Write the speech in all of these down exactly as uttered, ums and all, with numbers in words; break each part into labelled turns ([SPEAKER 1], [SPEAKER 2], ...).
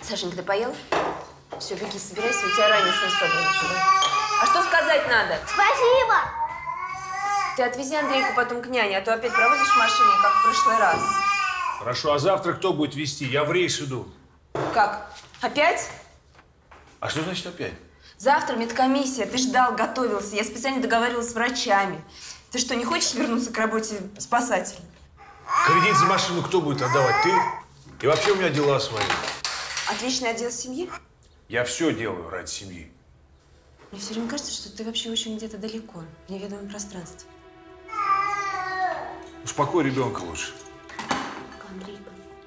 [SPEAKER 1] Сашенька, ты поел? Все, беги, собирайся, у тебя ранец собран. А что сказать надо?
[SPEAKER 2] Спасибо!
[SPEAKER 1] Ты отвези Андрейку потом к няне, а то опять провозишь в машине, как в прошлый раз.
[SPEAKER 3] Хорошо, а завтра кто будет везти? Я в рейс иду.
[SPEAKER 1] Как? Опять?
[SPEAKER 3] А что значит опять?
[SPEAKER 1] Завтра медкомиссия. Ты ждал, готовился. Я специально договаривалась с врачами. Ты что, не хочешь вернуться к работе спасателя?
[SPEAKER 3] Кредит за машину кто будет отдавать? Ты? И вообще у меня дела свои.
[SPEAKER 1] Отличный отдел семьи?
[SPEAKER 3] Я все делаю ради семьи.
[SPEAKER 1] Мне все время кажется, что ты вообще очень где-то далеко, в неведомом пространстве.
[SPEAKER 3] Успокой ребенка лучше.
[SPEAKER 1] Андрейка.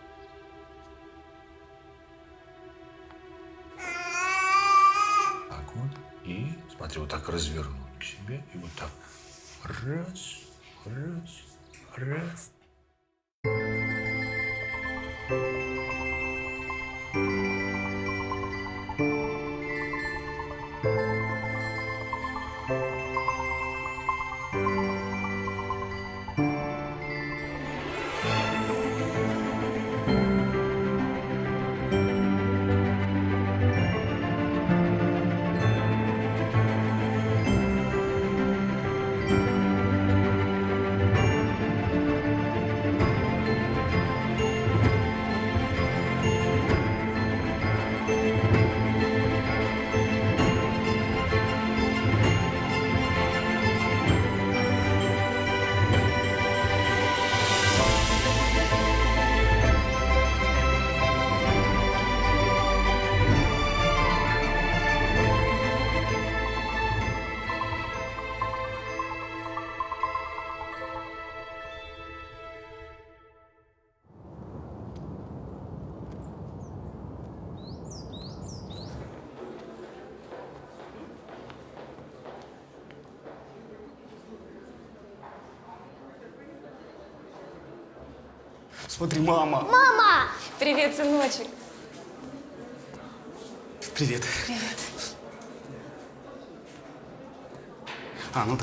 [SPEAKER 3] Так вот. И смотри, вот так развернул к себе. И вот так. Раз, раз, раз.
[SPEAKER 4] Смотри, мама!
[SPEAKER 2] Мама!
[SPEAKER 5] Привет, сыночек.
[SPEAKER 4] Привет.
[SPEAKER 5] Привет.
[SPEAKER 4] А, ну да.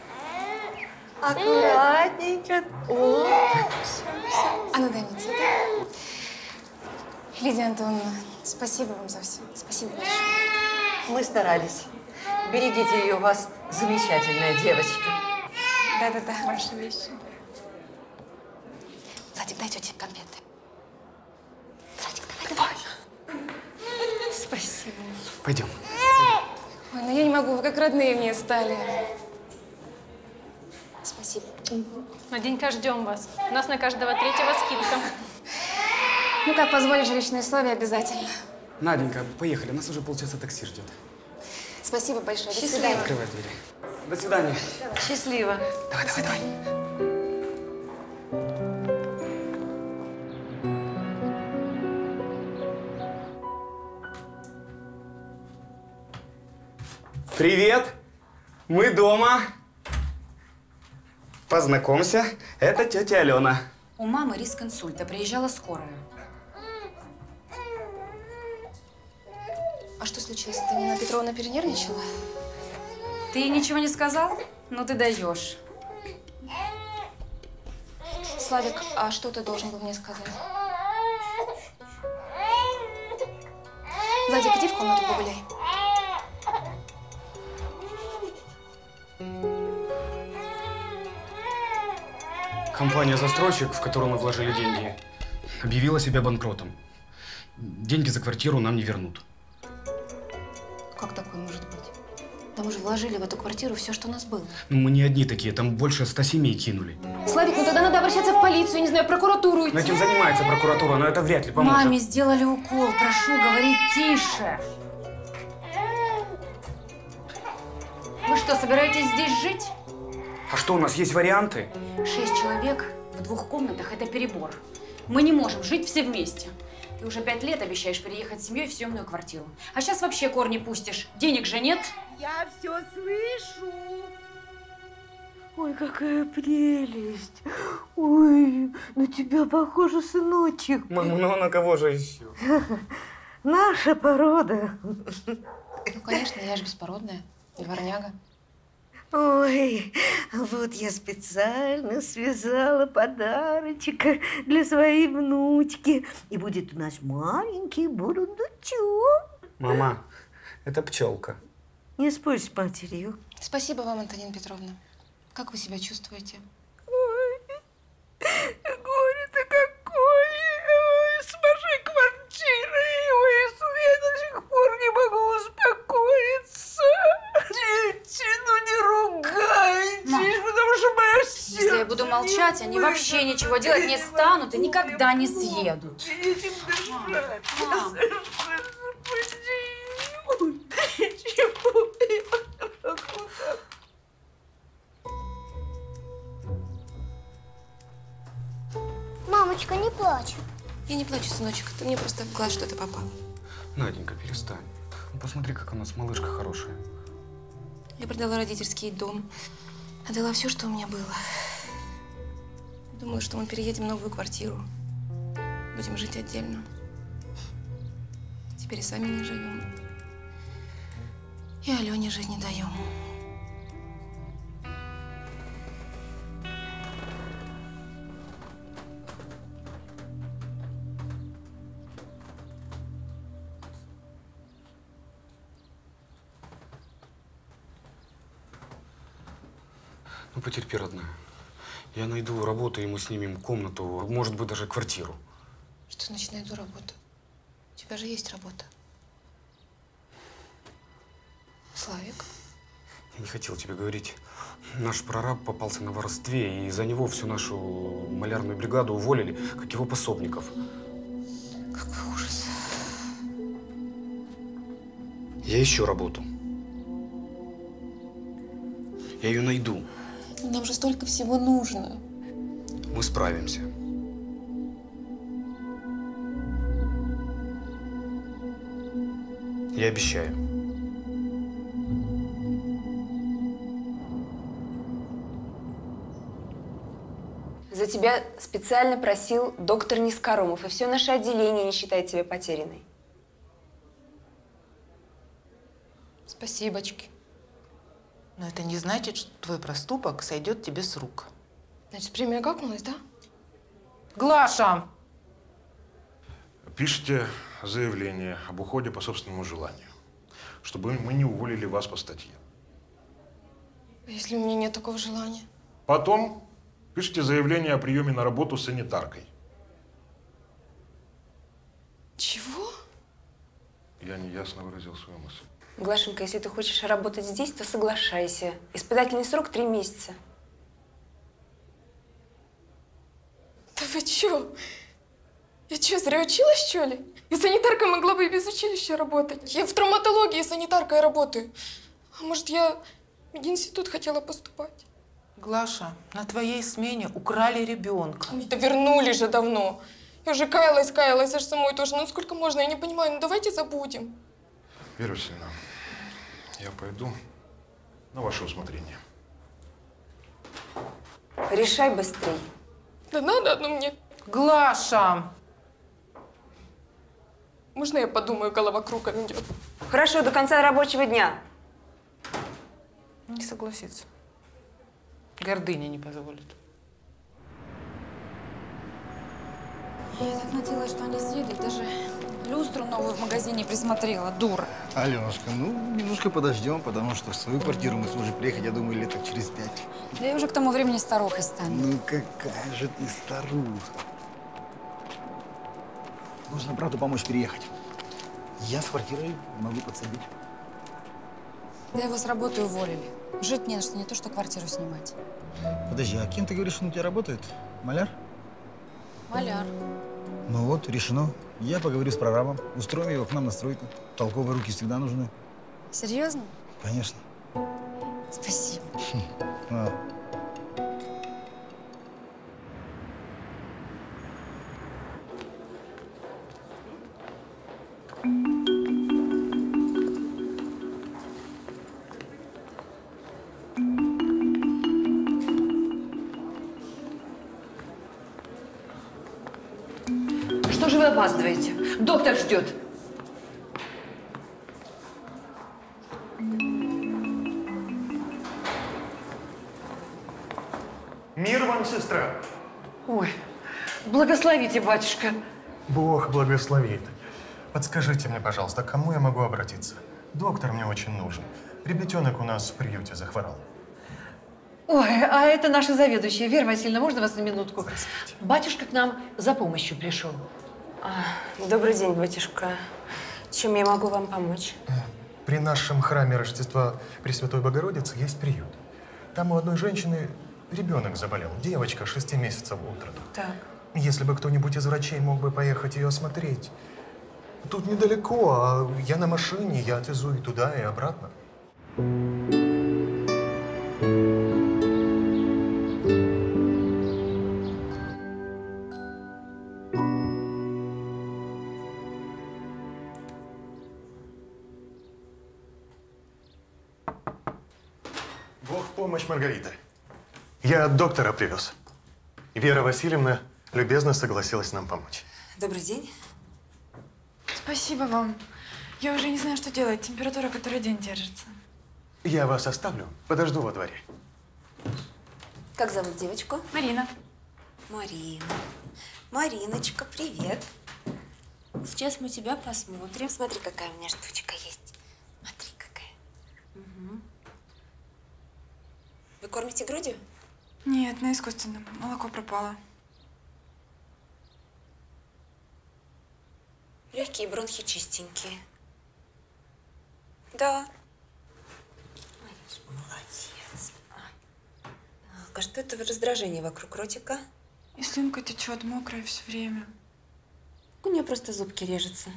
[SPEAKER 5] Аккуратненько. О, а ну дай мне цветы. Лидия Антоновна, спасибо вам за все. Спасибо большое.
[SPEAKER 6] Мы старались. Берегите ее, у вас замечательная девочка.
[SPEAKER 5] Да-да-да, ваши вещи. Владик, дай тете конфеты. Владик, давай, давай. Спасибо.
[SPEAKER 4] Пойдем.
[SPEAKER 5] Ой, ну я не могу, вы как родные мне стали. Спасибо.
[SPEAKER 7] Наденька, ждем вас. У нас на каждого третьего скидка.
[SPEAKER 5] Ну как, позволишь личные условия обязательно.
[SPEAKER 4] Наденька, поехали. Нас уже полчаса такси ждет.
[SPEAKER 5] Спасибо большое. До
[SPEAKER 6] Счастливо.
[SPEAKER 5] свидания.
[SPEAKER 4] Открывай двери. До свидания.
[SPEAKER 6] Счастливо.
[SPEAKER 4] Давай, давай, давай. Привет! Мы дома. Познакомься, это тетя Алена.
[SPEAKER 8] У мамы риск инсульта, приезжала скорая.
[SPEAKER 5] А что случилось? Это Нина Петровна перенервничала?
[SPEAKER 8] Ты ей ничего не сказал? Ну ты даешь.
[SPEAKER 5] Славик, а что ты должен был мне сказать? Владик, иди в комнату погуляй.
[SPEAKER 4] Компания застройщик, в которую мы вложили деньги, объявила себя банкротом. Деньги за квартиру нам не вернут.
[SPEAKER 5] Как такое может быть? Да мы же вложили в эту квартиру все, что у нас было.
[SPEAKER 4] Ну, мы не одни такие, там больше ста семей кинули.
[SPEAKER 5] Славик, ну тогда надо обращаться в полицию, не знаю, в прокуратуру идти.
[SPEAKER 4] Но этим занимается прокуратура, но это вряд ли поможет.
[SPEAKER 8] Маме сделали укол, прошу говорить тише. Вы что, собираетесь здесь жить?
[SPEAKER 4] А что, у нас есть варианты?
[SPEAKER 8] Шесть человек в двух комнатах – это перебор. Мы не можем жить все вместе. Ты уже пять лет обещаешь переехать с семьей в съемную квартиру. А сейчас вообще корни пустишь. Денег же нет.
[SPEAKER 9] Я все слышу.
[SPEAKER 6] Ой, какая прелесть. Ой, на тебя похоже, сыночек.
[SPEAKER 4] Мама, ну на кого же еще?
[SPEAKER 6] Наша порода.
[SPEAKER 5] Ну, конечно, я же беспородная, дворняга.
[SPEAKER 9] Ой, вот я специально связала подарочек для своей внучки. И будет у нас маленький бурундучок.
[SPEAKER 4] Мама, это пчелка.
[SPEAKER 9] Не спорь с матерью.
[SPEAKER 5] Спасибо вам, Антонина Петровна. Как вы себя чувствуете?
[SPEAKER 9] Ой, горе-то какое! Ой, с вашей квартирой! Ой, я до сих пор не могу успокоиться. Дети, ну не ругайтесь,
[SPEAKER 8] Мам,
[SPEAKER 9] потому что мое сердце...
[SPEAKER 8] Если я буду молчать, они вообще ничего делать не станут и никогда не съедут.
[SPEAKER 9] Этим дышать.
[SPEAKER 8] Мам.
[SPEAKER 9] Ой, чего я могу?
[SPEAKER 2] Мамочка, не плачь.
[SPEAKER 5] Я не плачу, сыночек. Ты мне просто в глаз что-то попало.
[SPEAKER 4] Наденька, перестань. Ну, посмотри, как у нас малышка хорошая.
[SPEAKER 5] Я продала родительский дом. Отдала все, что у меня было. Думала, что мы переедем в новую квартиру. Будем жить отдельно. Теперь и сами не живем. И Алене жить не даем.
[SPEAKER 4] Ну, потерпи, родная. Я найду работу, и мы снимем комнату, может быть, даже квартиру.
[SPEAKER 5] Что значит найду работу? У тебя же есть работа. Славик?
[SPEAKER 4] Я не хотел тебе говорить. Наш прораб попался на воровстве, и из-за него всю нашу малярную бригаду уволили, как его пособников.
[SPEAKER 5] Какой ужас.
[SPEAKER 4] Я ищу работу. Я ее найду.
[SPEAKER 5] Нам же столько всего нужно.
[SPEAKER 4] Мы справимся. Я обещаю.
[SPEAKER 1] За тебя специально просил доктор Нискоромов, и все наше отделение не считает тебя потерянной.
[SPEAKER 5] Спасибочки.
[SPEAKER 10] Но это не значит, что твой проступок сойдет тебе с рук.
[SPEAKER 5] Значит, премия гакнулась, да?
[SPEAKER 10] Глаша!
[SPEAKER 3] Пишите заявление об уходе по собственному желанию, чтобы мы не уволили вас по статье.
[SPEAKER 5] А если у меня нет такого желания?
[SPEAKER 3] Потом пишите заявление о приеме на работу санитаркой.
[SPEAKER 5] Чего?
[SPEAKER 3] Я неясно выразил свою мысль.
[SPEAKER 1] Глашенька, если ты хочешь работать здесь, то соглашайся. Испытательный срок три месяца.
[SPEAKER 11] Да вы чё? Я чё, зря училась, что ли? И санитаркой могла бы и без училища работать. Я в травматологии санитаркой работаю. А может, я в мединститут хотела поступать?
[SPEAKER 10] Глаша, на твоей смене украли ребенка.
[SPEAKER 11] Да вернули же давно. Я уже каялась, каялась, аж самой тоже. Ну сколько можно, я не понимаю. Ну давайте забудем.
[SPEAKER 3] Вера Васильевна, я пойду на ваше усмотрение.
[SPEAKER 1] Решай быстрей.
[SPEAKER 11] Да надо одну мне.
[SPEAKER 10] Глаша!
[SPEAKER 11] Можно я подумаю, голова кругом идет?
[SPEAKER 1] Хорошо, до конца рабочего дня.
[SPEAKER 10] Не согласится. Гордыня не позволит.
[SPEAKER 8] Я так надеялась, что они съедут. Даже люстру новую в магазине присмотрела. Дура.
[SPEAKER 12] Аленушка, ну, немножко подождем, потому что в свою квартиру мы сможем приехать, я думаю, лет так через пять.
[SPEAKER 8] Да я уже к тому времени старухой стану.
[SPEAKER 12] Ну, какая же ты старуха. Нужно брату помочь переехать. Я с квартирой могу подсадить.
[SPEAKER 8] Да его с работы уволили. Жить не на что, не то что квартиру снимать.
[SPEAKER 12] Подожди, а кем ты говоришь, он у тебя работает? Маляр?
[SPEAKER 8] Маляр.
[SPEAKER 12] Ну вот, решено. Я поговорю с прорабом, устроим его к нам на стройку. Толковые руки всегда нужны.
[SPEAKER 8] Серьезно?
[SPEAKER 12] Конечно.
[SPEAKER 8] Спасибо.
[SPEAKER 12] А.
[SPEAKER 6] Что же вы опаздываете? Доктор ждет.
[SPEAKER 2] Мир вам, сестра.
[SPEAKER 6] Ой, благословите, батюшка.
[SPEAKER 2] Бог благословит. Подскажите мне, пожалуйста, к кому я могу обратиться? Доктор мне очень нужен. Ребятенок у нас в приюте захворал.
[SPEAKER 6] Ой, а это наша заведующая. Вера Васильевна, можно вас на минутку? Батюшка к нам за помощью пришел.
[SPEAKER 1] А, добрый день, батюшка. Чем я могу вам помочь?
[SPEAKER 2] При нашем храме Рождества Пресвятой Богородицы есть приют. Там у одной женщины ребенок заболел. Девочка шести месяцев от роду.
[SPEAKER 1] Так.
[SPEAKER 2] Если бы кто-нибудь из врачей мог бы поехать ее осмотреть. Тут недалеко, а я на машине, я отвезу и туда, и обратно. Бог в помощь, Маргарита. Я доктора привез. Вера Васильевна любезно согласилась нам помочь.
[SPEAKER 1] Добрый день.
[SPEAKER 11] Спасибо вам. Я уже не знаю, что делать. Температура который день держится.
[SPEAKER 2] Я вас оставлю, подожду во дворе.
[SPEAKER 1] Как зовут девочку?
[SPEAKER 11] Марина.
[SPEAKER 1] Марина. Мариночка, привет. Сейчас мы тебя посмотрим. Смотри, какая у меня штучка есть. Смотри, какая. Угу. Вы кормите грудью?
[SPEAKER 11] Нет, на искусственном. Молоко пропало.
[SPEAKER 1] Легкие бронхи чистенькие. Да. Молодец. Так, а что это раздражение вокруг ротика?
[SPEAKER 11] И слюнка течет, мокрая все время.
[SPEAKER 1] У нее просто зубки режутся.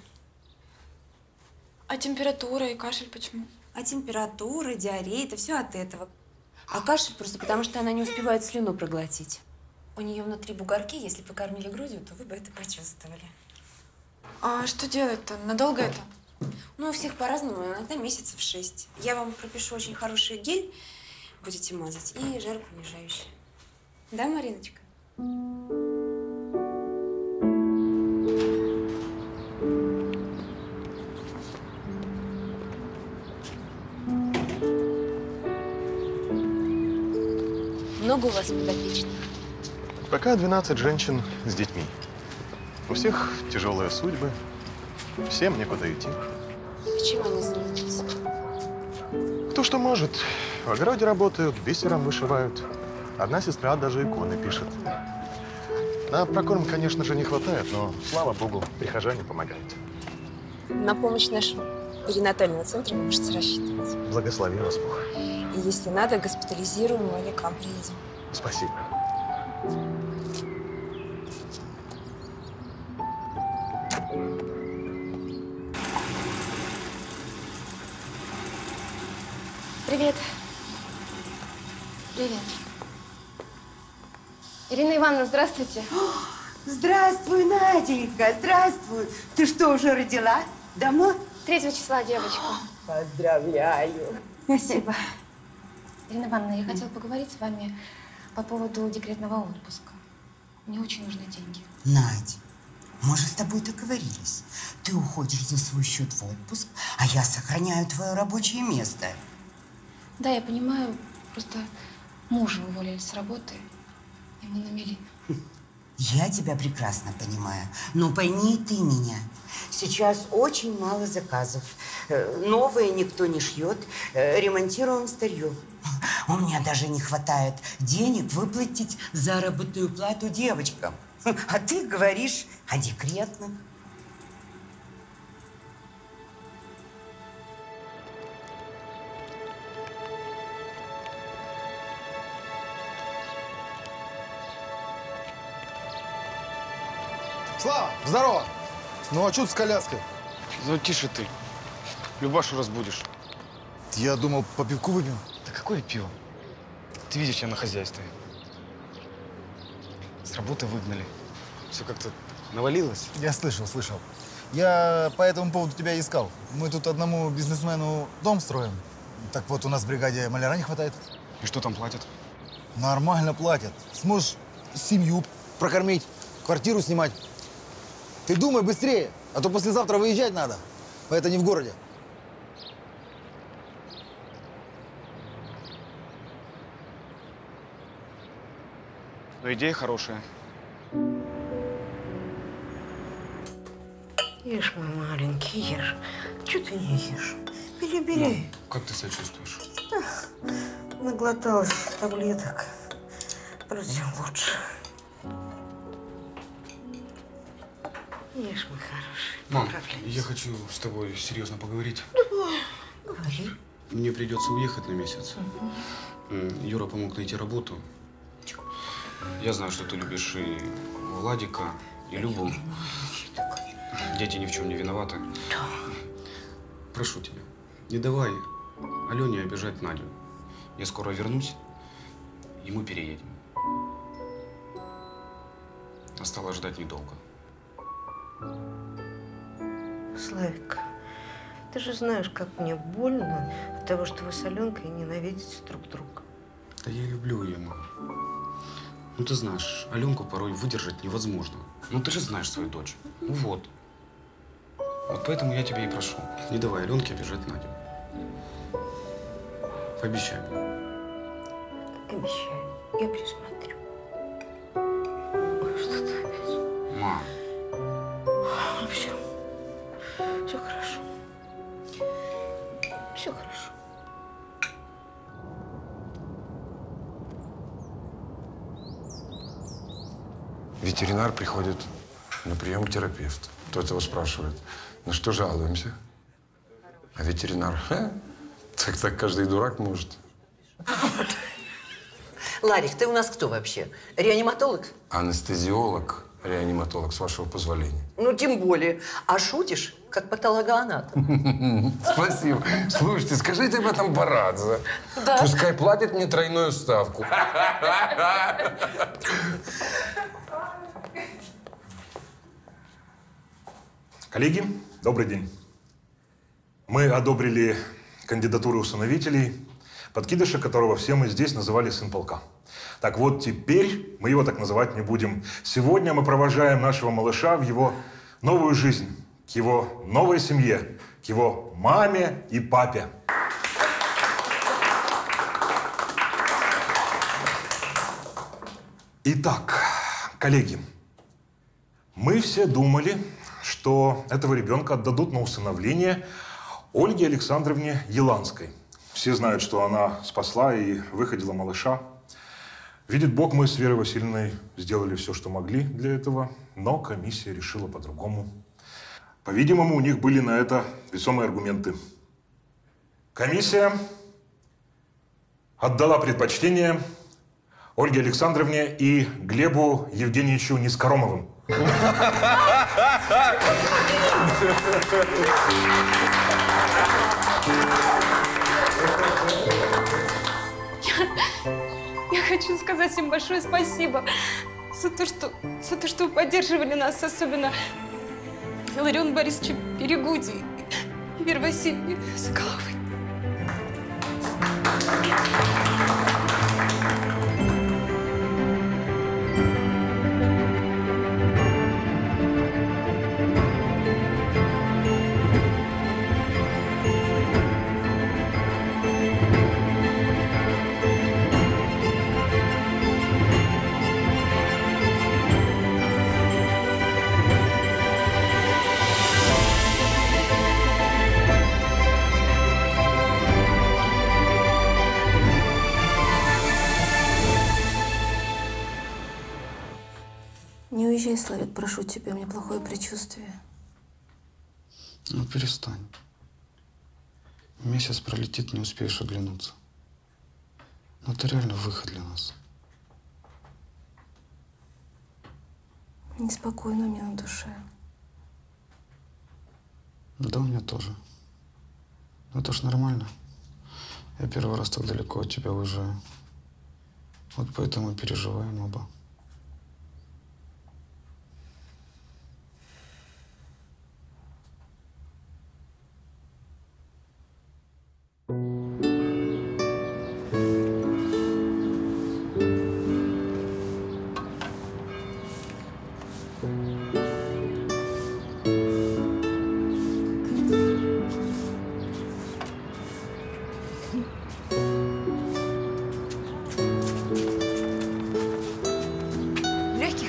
[SPEAKER 11] А температура и кашель почему?
[SPEAKER 1] А температура, диарея, это все от этого. А кашель просто потому, что она не успевает слюну проглотить. У нее внутри бугорки, если бы кормили грудью, то вы бы это почувствовали.
[SPEAKER 11] А что делать-то? Надолго это?
[SPEAKER 1] Ну, у всех по-разному, иногда месяцев шесть. Я вам пропишу очень хороший гель, будете мазать, и жаропонижающий. Да, Мариночка? Много у вас подопечных?
[SPEAKER 2] Пока двенадцать женщин с детьми. У всех тяжелые судьбы, всем некуда идти.
[SPEAKER 1] Чем они занимаются?
[SPEAKER 2] Кто что может. В огороде работают, бисером вышивают. Одна сестра даже иконы пишет. На прокорм, конечно же, не хватает, но, слава богу, прихожане помогают.
[SPEAKER 1] На помощь нашего перинатального центра вы можете рассчитывать.
[SPEAKER 2] Благослови вас Бог.
[SPEAKER 1] И если надо, госпитализируем или к вам приедем.
[SPEAKER 2] Спасибо.
[SPEAKER 5] Привет. Привет. Ирина Ивановна, здравствуйте.
[SPEAKER 9] Здравствуй, Наденька, здравствуй. Ты что, уже родила? Давно?
[SPEAKER 5] Третьего числа девочку.
[SPEAKER 9] Поздравляю.
[SPEAKER 5] Спасибо. Ирина Ивановна, я хотела поговорить с вами по поводу декретного отпуска. Мне очень нужны деньги.
[SPEAKER 9] Надь, мы же с тобой договорились. Ты уходишь за свой счет в отпуск, а я сохраняю твое рабочее место.
[SPEAKER 5] Да, я понимаю, просто мужа уволили с работы, и мы на мели.
[SPEAKER 9] Я тебя прекрасно понимаю, но пойми и ты меня. Сейчас очень мало заказов. Э, Новые никто не шьет, э, ремонтируем старье. У меня даже не хватает денег выплатить заработную плату девочкам. А ты говоришь о декретных.
[SPEAKER 12] Слава, здорово! Ну а что ты с коляской?
[SPEAKER 4] Ну, тише ты. Любашу разбудишь.
[SPEAKER 12] Я думал, по пивку выпьем.
[SPEAKER 4] Да какое пиво? Ты видишь, я на хозяйстве. С работы выгнали. Все как-то навалилось.
[SPEAKER 12] Я слышал, слышал. Я по этому поводу тебя искал. Мы тут одному бизнесмену дом строим. Так вот, у нас в бригаде маляра не хватает.
[SPEAKER 4] И что там платят?
[SPEAKER 12] Нормально платят. Сможешь семью прокормить, квартиру снимать. Ты думай быстрее, а то послезавтра выезжать надо. А это не в городе.
[SPEAKER 4] Но идея хорошая.
[SPEAKER 9] Ешь, мой маленький, ешь. Чего ты не ешь? Бери, бери.
[SPEAKER 4] Мам, как ты себя чувствуешь?
[SPEAKER 9] Наглоталась таблеток. Вроде лучше. Ешь, мой хороший.
[SPEAKER 4] Мам, я хочу с тобой серьезно поговорить.
[SPEAKER 9] Давай, говори.
[SPEAKER 4] Мне придется уехать на месяц.
[SPEAKER 9] Угу.
[SPEAKER 4] Юра помог найти работу. Я знаю, что ты любишь и Владика, и Любу. Дети ни в чем не виноваты.
[SPEAKER 9] Да.
[SPEAKER 4] Прошу тебя, не давай Алене обижать Надю. Я скоро вернусь, и мы переедем. Осталось ждать недолго.
[SPEAKER 9] Славик, ты же знаешь, как мне больно от того, что вы с Аленкой ненавидите друг друга.
[SPEAKER 4] Да я люблю ее, мама. Ну ты знаешь, Аленку порой выдержать невозможно. Ну ты же знаешь свою дочь. Ну вот. Вот поэтому я тебя и прошу. Не давай Аленке обижать Надю. Пообещай.
[SPEAKER 9] Обещаю. Я присмотрю. Ой, что ты опять?
[SPEAKER 4] Мам.
[SPEAKER 9] Все. Все хорошо. Все хорошо.
[SPEAKER 3] Ветеринар приходит на прием к терапевту. Тот его спрашивает, на что жалуемся? А ветеринар, ха, так так каждый дурак может.
[SPEAKER 6] Ларик, ты у нас кто вообще? Реаниматолог?
[SPEAKER 3] Анестезиолог, реаниматолог, с вашего позволения.
[SPEAKER 6] Ну, тем более. А шутишь, как патологоанатом.
[SPEAKER 3] Спасибо. Слушайте, скажите об этом Барадзе.
[SPEAKER 6] Да.
[SPEAKER 3] Пускай платит мне тройную ставку.
[SPEAKER 13] Коллеги, добрый день. Мы одобрили кандидатуру усыновителей, подкидыша которого все мы здесь называли сын полка. Так вот, теперь мы его так называть не будем. Сегодня мы провожаем нашего малыша в его новую жизнь, к его новой семье, к его маме и папе. Итак, коллеги, мы все думали, что этого ребенка отдадут на усыновление Ольге Александровне Еланской. Все знают, что она спасла и выходила малыша. Видит Бог, мы с Верой Васильевной сделали все, что могли для этого, но комиссия решила по-другому. По-видимому, у них были на это весомые аргументы. Комиссия отдала предпочтение Ольге Александровне и Глебу Евгеньевичу Низкоромовым.
[SPEAKER 7] Я хочу сказать им большое спасибо за то, что, за то, что вы поддерживали нас, особенно Лариону Борисовичу Перегуди и Вере Васильевне Соколовой.
[SPEAKER 1] Не уезжай, Славик, прошу тебя, у меня плохое предчувствие.
[SPEAKER 4] Ну, перестань. Месяц пролетит, не успеешь оглянуться. Ну, это реально выход для нас.
[SPEAKER 1] Неспокойно у меня на душе.
[SPEAKER 4] Да, у меня тоже. Ну, это ж нормально. Я первый раз так далеко от тебя уезжаю. Вот поэтому и переживаем оба.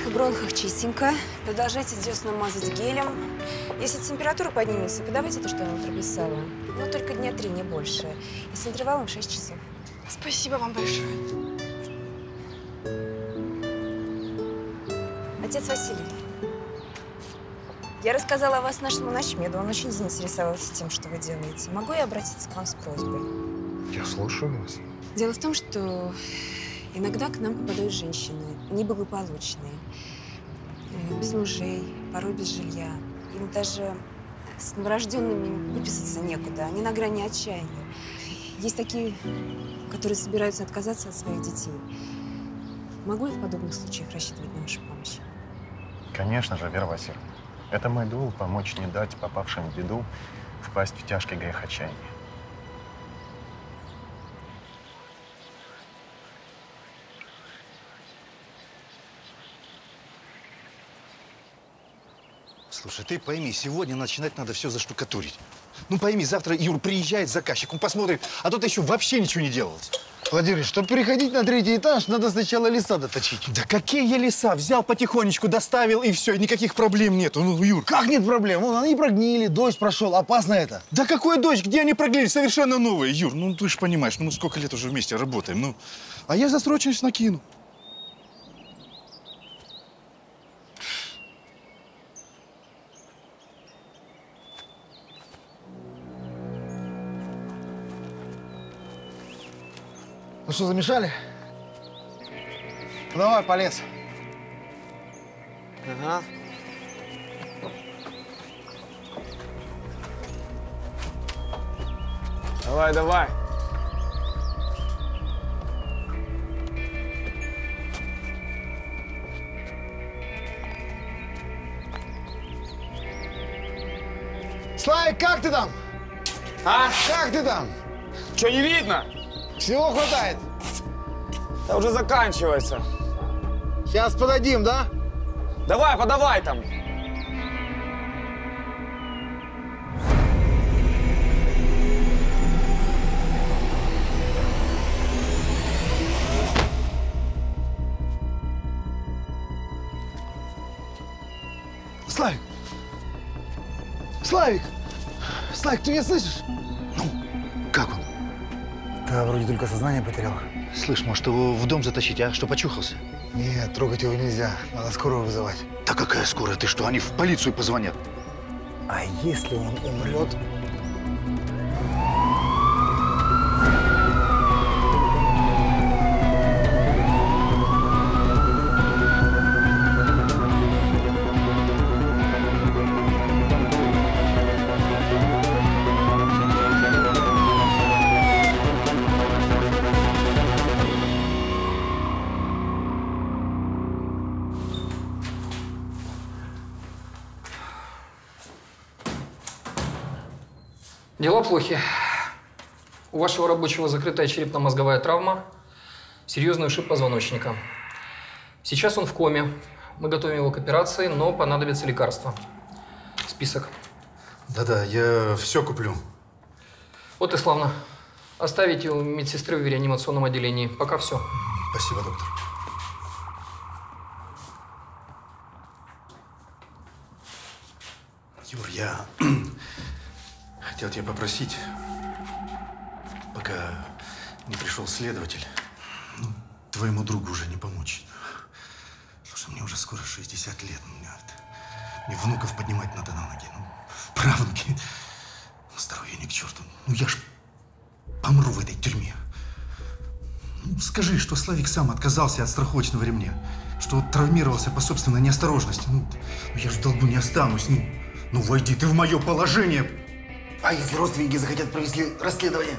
[SPEAKER 1] В бронхах чистенько. Продолжайте десна мазать гелем. Если температура поднимется, подавайте то, что я вам прописала. Но только дня три, не больше. И с интервалом шесть часов.
[SPEAKER 11] Спасибо вам большое.
[SPEAKER 1] Отец Василий, я рассказала о вас нашему начмеду. Он очень заинтересовался тем, что вы делаете. Могу я обратиться к вам с просьбой?
[SPEAKER 2] Я слушаю вас.
[SPEAKER 1] Дело в том, что иногда к нам попадают женщины неблагополучные, без мужей, порой без жилья. Им даже с новорожденными выписаться некуда. Они на грани отчаяния. Есть такие, которые собираются отказаться от своих детей. Могу я в подобных случаях рассчитывать на вашу помощь?
[SPEAKER 2] Конечно же, Вера Васильевна. Это мой долг — помочь не дать попавшим в беду впасть в тяжкий грех отчаяния.
[SPEAKER 12] Слушай, ты пойми, сегодня начинать надо все заштукатурить. Ну пойми, завтра Юр приезжает заказчик, он посмотрит, а тут еще вообще ничего не делалось.
[SPEAKER 14] Владимир, чтобы переходить на третий этаж, надо сначала леса доточить.
[SPEAKER 12] Да какие леса? Взял потихонечку, доставил и все, никаких проблем нету. Ну, Юр.
[SPEAKER 14] Как нет проблем? Вон, они прогнили, дождь прошел, опасно это.
[SPEAKER 12] Да какой дождь? Где они прогнили? Совершенно новые, Юр. Ну ты же понимаешь, ну мы сколько лет уже вместе работаем, ну. А я за срочность накину.
[SPEAKER 14] Ну что, замешали? Ну, давай, полез.
[SPEAKER 15] Ага. Давай, давай.
[SPEAKER 14] Славик, как ты там?
[SPEAKER 15] А?
[SPEAKER 14] Как ты там?
[SPEAKER 15] Че, не видно?
[SPEAKER 14] Всего хватает?
[SPEAKER 15] Да уже заканчивается.
[SPEAKER 14] Сейчас подадим, да?
[SPEAKER 15] Давай, подавай там.
[SPEAKER 14] Славик! Славик! Славик, ты меня слышишь?
[SPEAKER 12] Ну, как он?
[SPEAKER 14] Да, вроде только сознание потерял.
[SPEAKER 12] Слышь, может, его в дом затащить, а? Что, почухался?
[SPEAKER 14] Нет, трогать его нельзя. Надо скорую вызывать.
[SPEAKER 12] Да какая скорая? Ты что, они в полицию позвонят?
[SPEAKER 14] А если он умрет?
[SPEAKER 16] Дела плохи. У вашего рабочего закрытая черепно-мозговая травма, серьезный ушиб позвоночника. Сейчас он в коме. Мы готовим его к операции, но понадобится лекарство. Список.
[SPEAKER 12] Да-да, я все куплю.
[SPEAKER 16] Вот и славно. Оставите у медсестры в реанимационном отделении. Пока все.
[SPEAKER 12] Спасибо, доктор. Юр, я хотел тебя попросить, пока не пришел следователь, ну, твоему другу уже не помочь. Слушай, мне уже скоро шестьдесят лет. Мне, мне внуков поднимать надо на ноги. Ну, правнуки. Здоровье ни к черту. Ну, я ж помру в этой тюрьме. Ну, скажи, что Славик сам отказался от страховочного ремня, что травмировался по собственной неосторожности. Ну, ну я ж в долгу не останусь. Ну, ну, войди ты в мое положение.
[SPEAKER 14] А если родственники захотят провести расследование?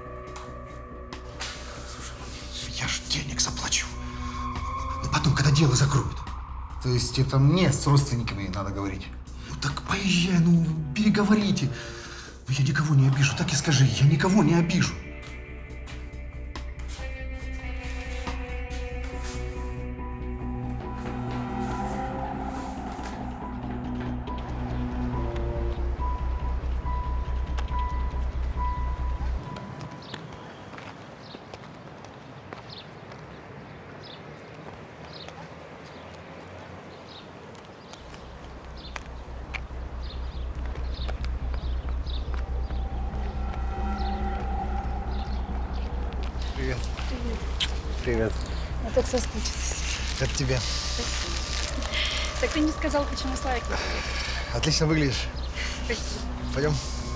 [SPEAKER 12] Слушай, я ж денег заплачу. Ну, потом, когда дело закроют.
[SPEAKER 14] То есть это мне с родственниками надо говорить?
[SPEAKER 12] Ну, так поезжай, ну, переговорите. Ну, я никого не обижу, так и скажи. Я никого не обижу.
[SPEAKER 14] Привет.
[SPEAKER 7] Я так соскучилась.
[SPEAKER 14] Это тебе.
[SPEAKER 7] Так ты не сказал, почему Славик не придет.
[SPEAKER 14] Отлично выглядишь.
[SPEAKER 7] Спасибо.
[SPEAKER 14] Пойдем.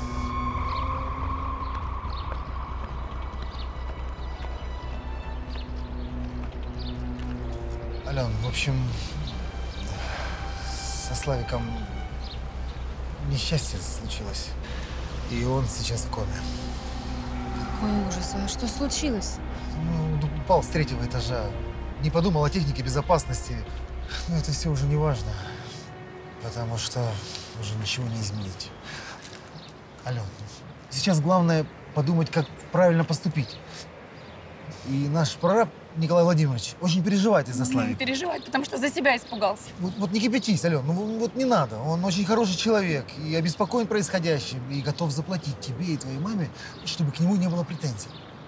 [SPEAKER 14] Ален, в общем, со Славиком несчастье случилось. И он сейчас в коме.
[SPEAKER 5] Какой ужас. А что случилось?
[SPEAKER 14] Ну, он упал с третьего этажа. Не подумал о технике безопасности. Но это все уже не важно. Потому что уже ничего не изменить. Ален, сейчас главное подумать, как правильно поступить. И наш прораб Николай Владимирович очень переживает из-за Славика.
[SPEAKER 7] Переживать, потому что за себя испугался.
[SPEAKER 14] Вот, вот не кипятись, Ален, ну вот не надо. Он очень хороший человек и обеспокоен происходящим, и готов заплатить тебе и твоей маме, чтобы к нему не было претензий.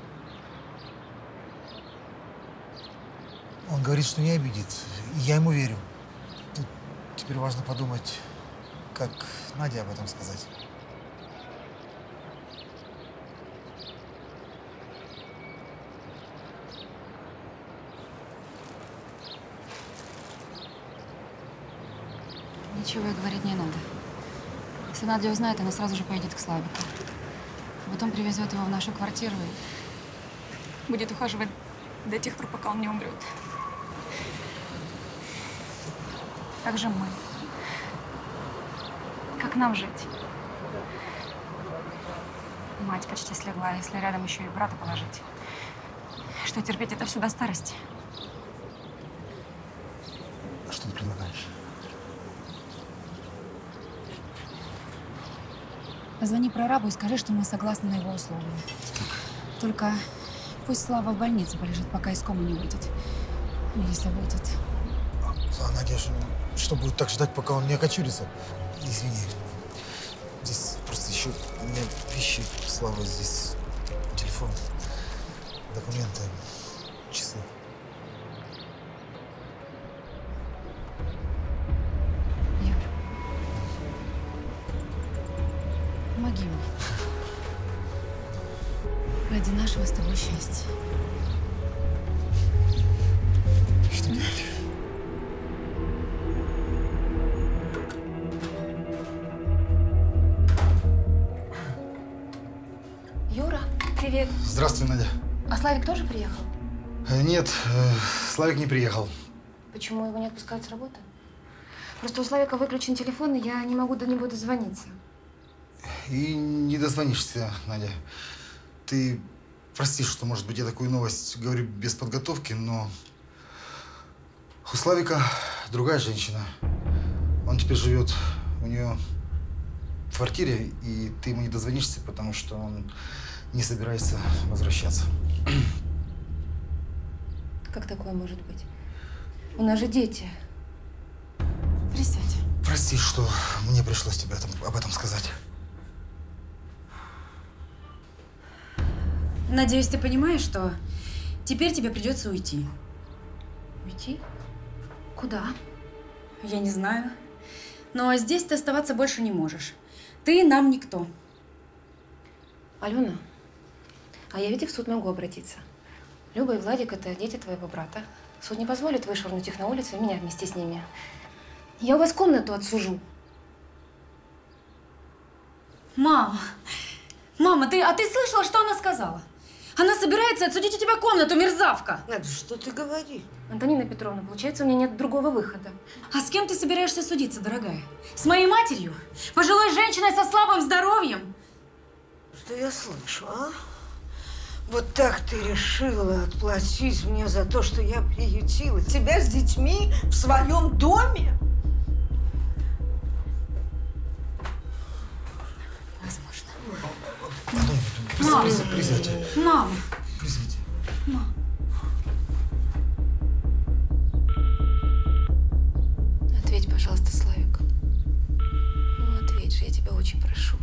[SPEAKER 14] Он говорит, что не обидит, и я ему верю. Тут теперь важно подумать, как Наде об этом сказать.
[SPEAKER 5] Ничего и говорить не надо. Если Надя узнает, она сразу же поедет к Славику. А потом привезет его в нашу квартиру и
[SPEAKER 7] Будет ухаживать до тех пор, пока он не умрет. Как же мы? Как нам жить? Мать почти слегла, если рядом еще и брата положить. Что, терпеть это все до старости?
[SPEAKER 14] Что ты предлагаешь?
[SPEAKER 5] Позвони прорабу и скажи, что мы согласны на его условия. Только пусть Слава в больнице полежит, пока из комы не выйдет. Ну, если выйдет.
[SPEAKER 14] А Надеж, что будет так ждать, пока он не окочурится? Извини. Здесь просто еще у меня вещи, Слава, здесь телефон, документы, часы.
[SPEAKER 5] Помоги мне. Ради нашего с тобой счастья.
[SPEAKER 14] Что делать?
[SPEAKER 5] Юра, привет.
[SPEAKER 14] Здравствуй, Надя.
[SPEAKER 5] А Славик тоже приехал?
[SPEAKER 14] Э, Нет, э, Славик не приехал.
[SPEAKER 5] Почему его не отпускают с работы? Просто у Славика выключен телефон, и я не могу до него дозвониться.
[SPEAKER 14] И не дозвонишься, Надя. Ты прости, что, может быть, я такую новость говорю без подготовки, но у Славика другая женщина. Он теперь живет у нее в квартире, и ты ему не дозвонишься, потому что он не собирается возвращаться.
[SPEAKER 5] Как такое может быть? У нас же дети. Присядь.
[SPEAKER 14] Прости, что мне пришлось тебе об этом сказать.
[SPEAKER 8] Надеюсь, ты понимаешь, что теперь тебе придется уйти.
[SPEAKER 5] Уйти? Куда?
[SPEAKER 8] Я не знаю. Но здесь ты оставаться больше не можешь. Ты нам никто.
[SPEAKER 5] Алена, а я ведь и в суд могу обратиться. Люба и Владик – это дети твоего брата. Суд не позволит вышвырнуть их на улицу и меня вместе с ними. Я у вас комнату отсужу.
[SPEAKER 8] Мама, мама, ты, а ты слышала, что она сказала? Она собирается отсудить у тебя комнату, мерзавка.
[SPEAKER 9] Надя, что ты говоришь?
[SPEAKER 5] Антонина Петровна, получается, у меня нет другого выхода.
[SPEAKER 8] А с кем ты собираешься судиться, дорогая? С моей матерью? Пожилой женщиной со слабым здоровьем?
[SPEAKER 9] Что я слышу, а? Вот так ты решила отплатить мне за то, что я приютила тебя с детьми в своем доме?
[SPEAKER 8] Мам!
[SPEAKER 14] Присядьте.
[SPEAKER 8] Мам!
[SPEAKER 14] Присядьте.
[SPEAKER 8] Мам!
[SPEAKER 5] Ответь, пожалуйста, Славик. Ну, ответь же, я тебя очень прошу.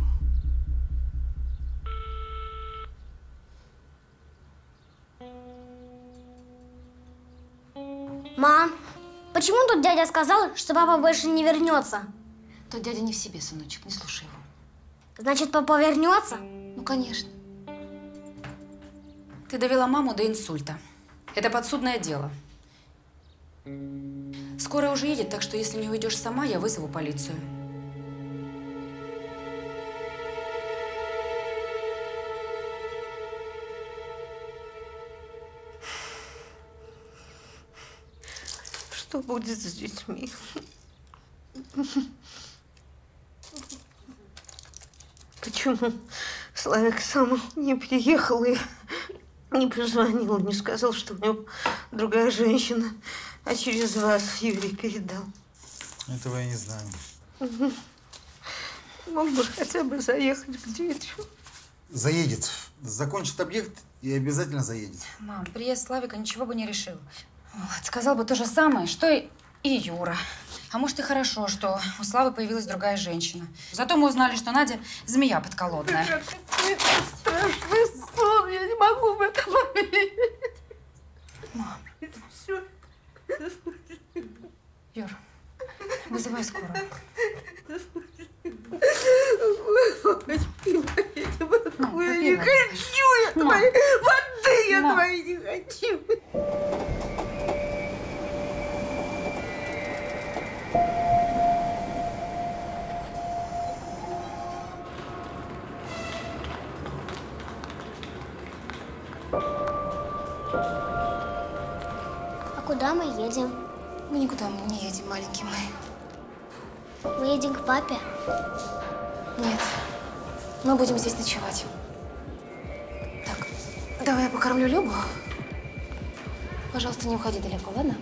[SPEAKER 17] Мам, почему тут дядя сказал, что папа больше не вернется?
[SPEAKER 5] Тот дядя не в себе, сыночек, не слушай его.
[SPEAKER 17] Значит, папа вернется?
[SPEAKER 5] Ну, конечно.
[SPEAKER 8] Ты довела маму до инсульта. Это подсудное дело. Скорая уже едет, так что если не уйдешь сама, я вызову полицию.
[SPEAKER 6] Что будет с детьми? Почему Славик сам не приехал и не позвонил, не сказал, что у него другая женщина, а через вас Юрий передал?
[SPEAKER 14] Этого я не знаю.
[SPEAKER 6] Угу. Мог бы хотя бы заехать к детям.
[SPEAKER 14] Заедет. Закончит объект и обязательно заедет.
[SPEAKER 8] Мам, приезд Славика ничего бы не решил. Вот, сказал бы то же самое, что и, и Юра. А может и хорошо, что у Славы появилась другая женщина. Зато мы узнали, что Надя змея подколодная.
[SPEAKER 6] Это страшный сон, я не могу в это поверить.
[SPEAKER 8] Мам. Юр, вызывай скорую.
[SPEAKER 6] Мам, я не хочу, я твоей воды, я твоей не хочу.
[SPEAKER 17] А куда мы едем?
[SPEAKER 5] Мы никуда мы не едем, маленький мой.
[SPEAKER 17] Мы едем к папе?
[SPEAKER 5] Нет. Мы будем здесь ночевать. Так, давай я покормлю Любу. Пожалуйста, не уходи далеко, ладно?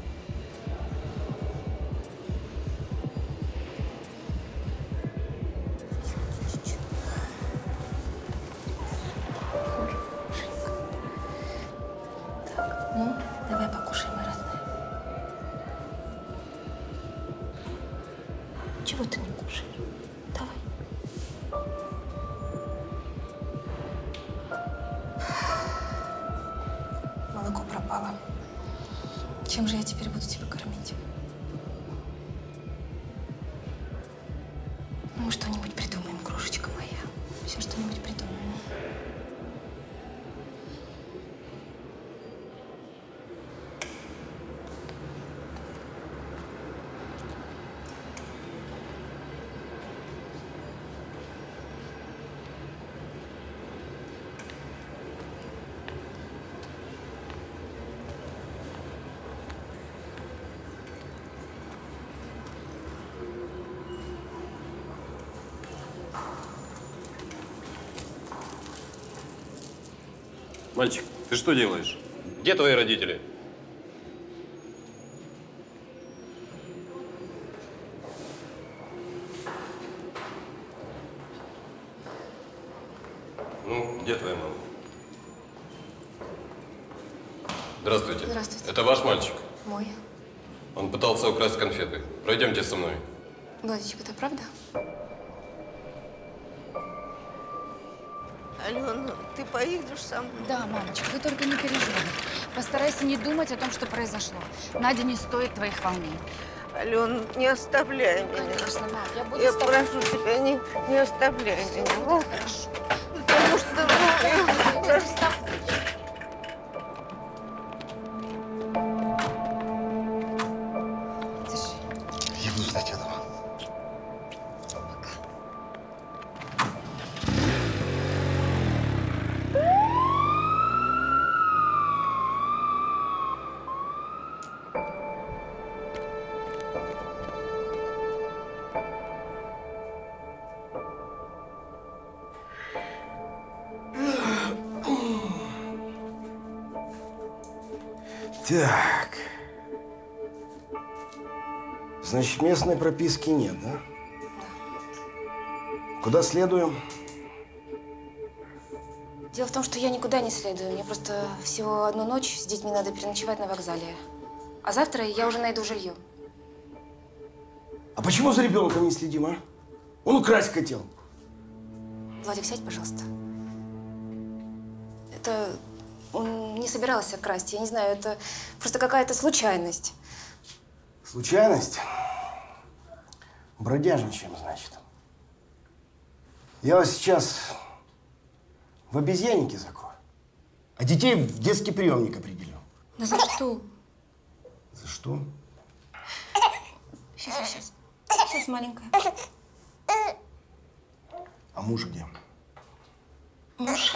[SPEAKER 5] Ну, давай покушай, моя родная. Чего ты не кушаешь? Давай. Молоко пропало. Чем же я теперь буду тебя кормить? Ну, мы что-нибудь придумаем, крошечка моя. Все что-нибудь придумаем.
[SPEAKER 18] Мальчик, ты что делаешь? Где твои родители? Ну, где твоя мама? Здравствуйте.
[SPEAKER 5] Здравствуйте.
[SPEAKER 18] Это ваш мальчик?
[SPEAKER 5] Мой.
[SPEAKER 18] Он пытался украсть конфеты. Пройдемте со мной.
[SPEAKER 5] Владичек, это правда?
[SPEAKER 6] Алена, ты поедешь со мной?
[SPEAKER 8] Да, мамочка, ты только не переживай. Постарайся не думать о том, что произошло. Надя не стоит твоих волнений.
[SPEAKER 6] Алена, не оставляй меня.
[SPEAKER 8] Конечно, мам, я буду
[SPEAKER 6] Я
[SPEAKER 8] с тобой.
[SPEAKER 6] прошу тебя, не, не оставляй
[SPEAKER 8] Всё
[SPEAKER 6] меня.
[SPEAKER 8] будет
[SPEAKER 6] Вот.
[SPEAKER 8] хорошо.
[SPEAKER 6] Потому что, ну, я прошу.
[SPEAKER 14] Я буду ждать этого.
[SPEAKER 19] Так. Значит, местной прописки нет, да? Куда следуем?
[SPEAKER 5] Дело в том, что я никуда не следую. Мне просто всего одну ночь с детьми надо переночевать на вокзале. А завтра я уже найду жилье.
[SPEAKER 19] А почему за ребенком не следим, а? Он украсть хотел.
[SPEAKER 5] Владик, сядь, пожалуйста. Это… Он не собирался красть. Я не знаю, это просто какая-то случайность.
[SPEAKER 19] Случайность? Бродяжничаем, значит. Я вас сейчас в обезьяннике закрою, а детей в детский приемник определю.
[SPEAKER 5] Да за что?
[SPEAKER 19] За что?
[SPEAKER 5] Сейчас, сейчас. Сейчас, маленькая.
[SPEAKER 19] А муж где?
[SPEAKER 5] Муж.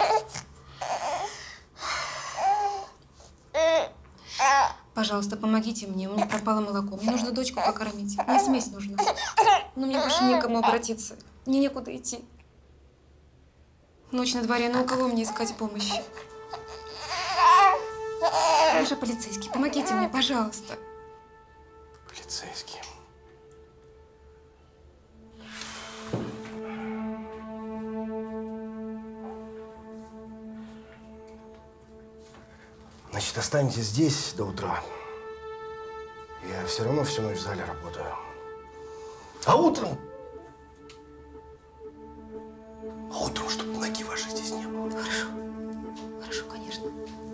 [SPEAKER 5] Пожалуйста, помогите мне. У меня пропало молоко. Мне нужно дочку покормить. Мне смесь нужна. Но мне больше некому обратиться. Мне некуда идти. Ночь на дворе, но у кого мне искать помощи? Вы же полицейский. Помогите мне, пожалуйста.
[SPEAKER 19] Полицейский. Значит, останетесь здесь до утра. Я все равно всю ночь в зале работаю. А утром... А утром, чтобы ноги вашей здесь не было.
[SPEAKER 5] Хорошо. Хорошо, конечно.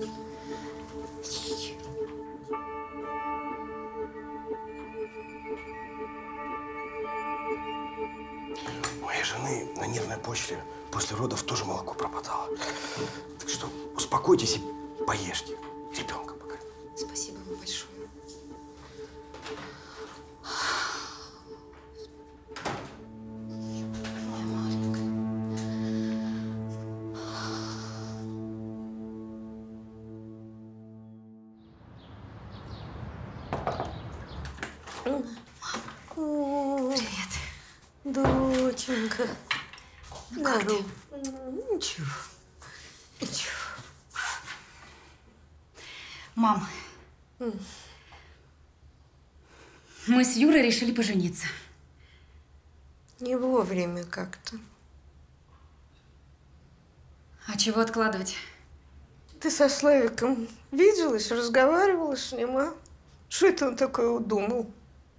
[SPEAKER 19] У моей жены на нервной почве после родов тоже молоко пропадало. Так что успокойтесь и поешьте. Ребенка пока.
[SPEAKER 5] Спасибо вам большое.
[SPEAKER 6] Привет. Доченька.
[SPEAKER 5] Ну, как ты?
[SPEAKER 6] Ничего. Ничего.
[SPEAKER 8] Мам, мы с Юрой решили пожениться.
[SPEAKER 6] Не вовремя как-то.
[SPEAKER 8] А чего откладывать?
[SPEAKER 6] Ты со Славиком виделась, разговаривала с ним, а? Что это он такое удумал?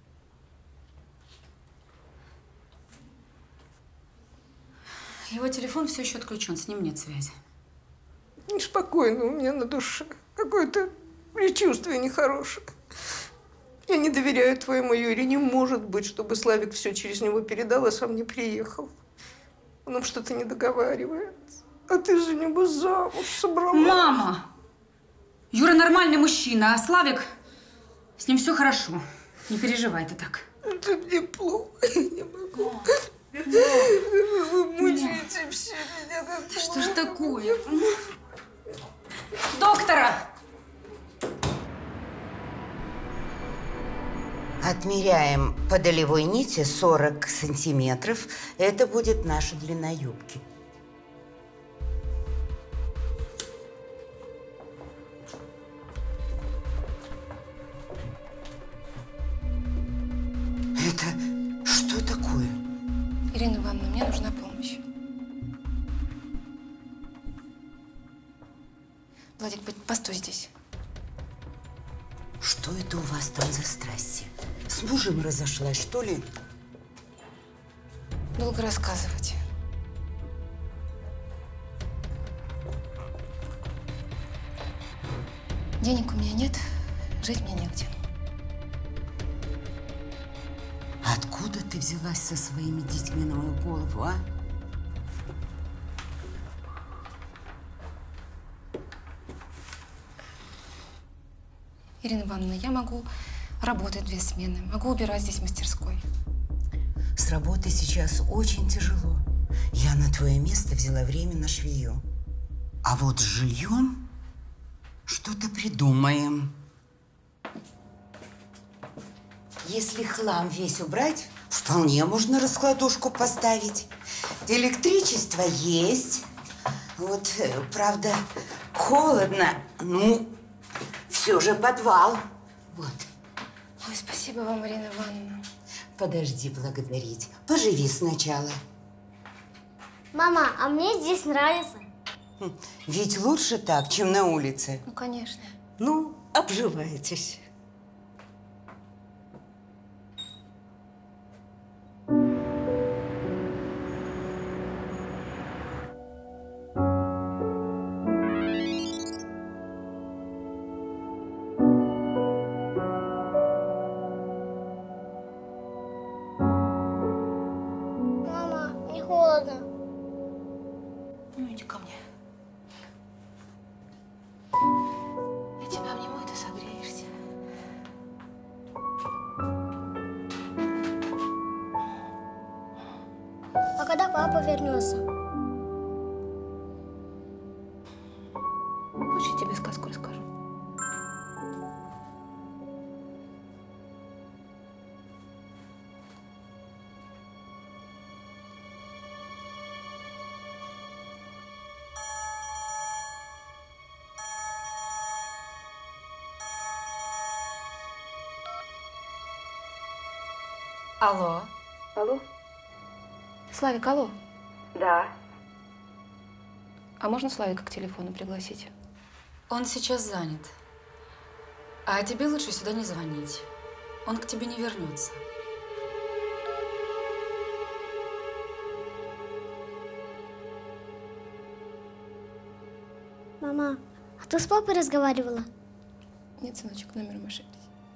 [SPEAKER 8] Его телефон все еще отключен, с ним нет связи.
[SPEAKER 6] Неспокойно у меня на душе. Какое-то предчувствие нехорошее. Я не доверяю твоему Юре. Не может быть, чтобы Славик все через него передал, а сам не приехал. Он нам что-то не договаривает. А ты за него замуж собрала.
[SPEAKER 8] Мама! Юра нормальный мужчина, а Славик... С ним все хорошо. Не переживай ты так.
[SPEAKER 6] Это мне плохо. Я не могу. Вы мучаете все меня.
[SPEAKER 8] Да что ж такое? Доктора!
[SPEAKER 9] Отмеряем по долевой нити сорок сантиметров. Это будет наша длина юбки. Это что такое?
[SPEAKER 5] Ирина Ивановна, мне нужна помощь. Владик, постой здесь.
[SPEAKER 9] Что это у вас там за страсти? С мужем разошлась, что ли?
[SPEAKER 5] Долго рассказывать. Денег у меня нет, жить мне негде.
[SPEAKER 9] Откуда ты взялась со своими детьми на мою голову, а?
[SPEAKER 5] Ирина Ивановна, я могу работать две смены, могу убирать здесь в мастерской.
[SPEAKER 9] С работой сейчас очень тяжело. Я на твое место взяла время на швею. А вот с жильем что-то придумаем. Если хлам весь убрать, вполне можно раскладушку поставить. Электричество есть. Вот, правда, холодно. Ну, все же подвал. Вот.
[SPEAKER 5] Ой, спасибо вам, Ирина Ивановна.
[SPEAKER 9] Подожди благодарить. Поживи сначала.
[SPEAKER 17] Мама, а мне здесь нравится.
[SPEAKER 9] Ведь лучше так, чем на улице.
[SPEAKER 5] Ну, конечно.
[SPEAKER 6] Ну, обживайтесь.
[SPEAKER 17] Мама, мне холодно.
[SPEAKER 5] Ну, иди ко мне. Я тебя обниму, и ты со
[SPEAKER 17] когда папа вернется.
[SPEAKER 5] Хочешь, я тебе сказку расскажу?
[SPEAKER 8] Алло.
[SPEAKER 5] Алло? Славик, алло.
[SPEAKER 8] Да.
[SPEAKER 5] А можно Славика к телефону пригласить?
[SPEAKER 8] Он сейчас занят. А тебе лучше сюда не звонить. Он к тебе не вернется.
[SPEAKER 17] Мама, а ты с папой разговаривала?
[SPEAKER 5] Нет, сыночек, номером ошиблись.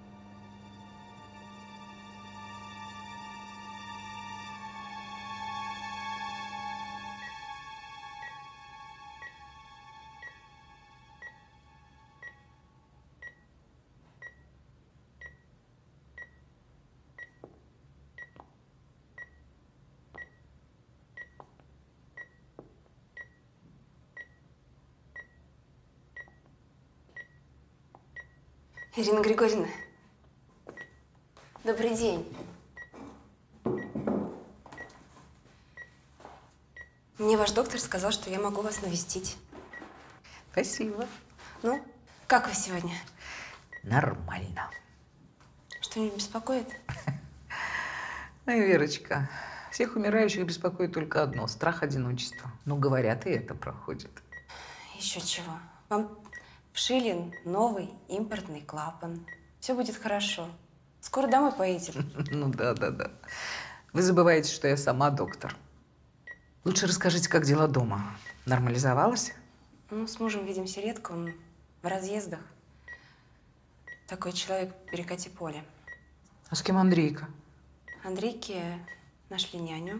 [SPEAKER 1] Ирина Григорьевна, добрый день. Мне ваш доктор сказал, что я могу вас навестить.
[SPEAKER 20] Спасибо.
[SPEAKER 1] Ну, как вы сегодня?
[SPEAKER 20] Нормально.
[SPEAKER 1] Что-нибудь беспокоит?
[SPEAKER 20] Ой, Верочка, всех умирающих беспокоит только одно – страх одиночества. Ну, говорят, и это проходит.
[SPEAKER 1] Еще чего. Вам вшили новый импортный клапан. Все будет хорошо. Скоро домой поедете.
[SPEAKER 20] Ну да, да, да. Вы забываете, что я сама доктор. Лучше расскажите, как дела дома. Нормализовалась?
[SPEAKER 1] Ну, с мужем видимся редко, он в разъездах. Такой человек перекати поле.
[SPEAKER 20] А с кем Андрейка?
[SPEAKER 1] Андрейке нашли няню.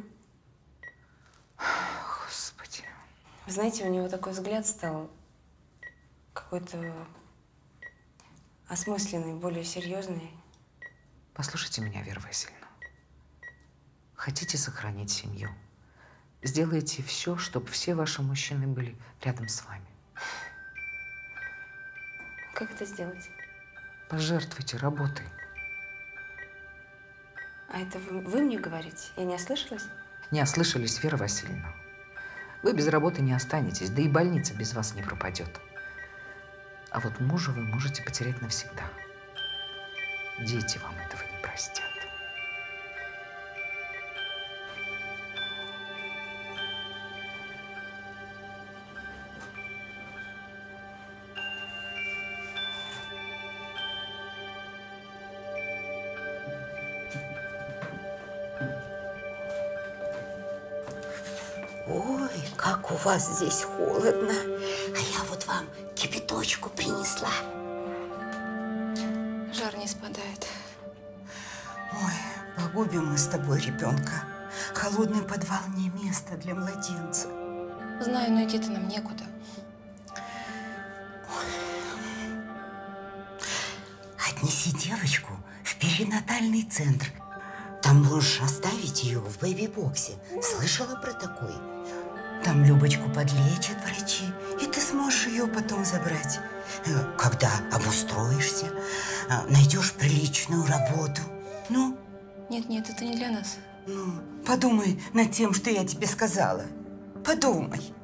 [SPEAKER 20] Господи.
[SPEAKER 1] Вы знаете, у него такой взгляд стал какой-то осмысленный, более серьезный.
[SPEAKER 20] Послушайте меня, Вера Васильевна. Хотите сохранить семью? Сделайте все, чтобы все ваши мужчины были рядом с вами.
[SPEAKER 1] Как это сделать?
[SPEAKER 20] Пожертвуйте работой.
[SPEAKER 1] А это вы, вы мне говорите? Я не ослышалась?
[SPEAKER 20] Не ослышались, Вера Васильевна. Вы без работы не останетесь, да и больница без вас не пропадет. А вот мужа вы можете потерять навсегда. Дети вам этого не простят.
[SPEAKER 9] Ой, как у вас здесь холодно. А я вот вам кипяточку принесла.
[SPEAKER 5] Жар не спадает.
[SPEAKER 9] Ой, погубим мы с тобой ребенка. Холодный подвал не место для младенца.
[SPEAKER 5] Знаю, но идти-то нам некуда.
[SPEAKER 9] Отнеси девочку в перинатальный центр. Там можешь оставить ее в бэби-боксе. Слышала про такой? Там Любочку подлечат врачи, и ты сможешь ее потом забрать. Когда обустроишься, найдешь приличную работу. Ну?
[SPEAKER 5] Нет, нет, это не для нас.
[SPEAKER 9] Ну, подумай над тем, что я тебе сказала. Подумай.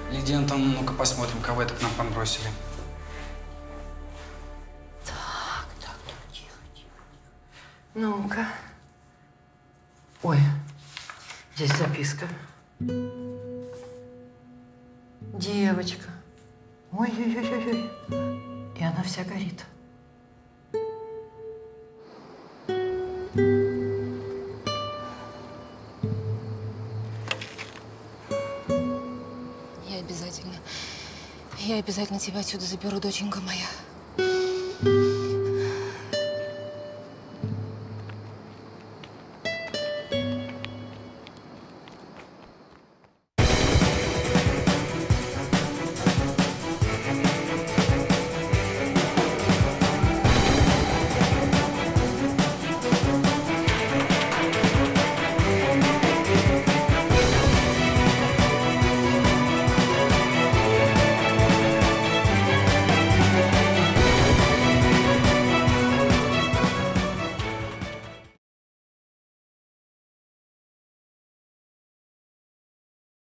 [SPEAKER 4] Лидия Антоновна, ну-ка посмотрим, кого это к нам подбросили.
[SPEAKER 20] Так, так, так, тихо, тихо. Ну-ка. Ой, здесь записка. Девочка. Ой-ой-ой-ой. И она вся горит.
[SPEAKER 5] Я обязательно, я обязательно тебя отсюда заберу, доченька моя.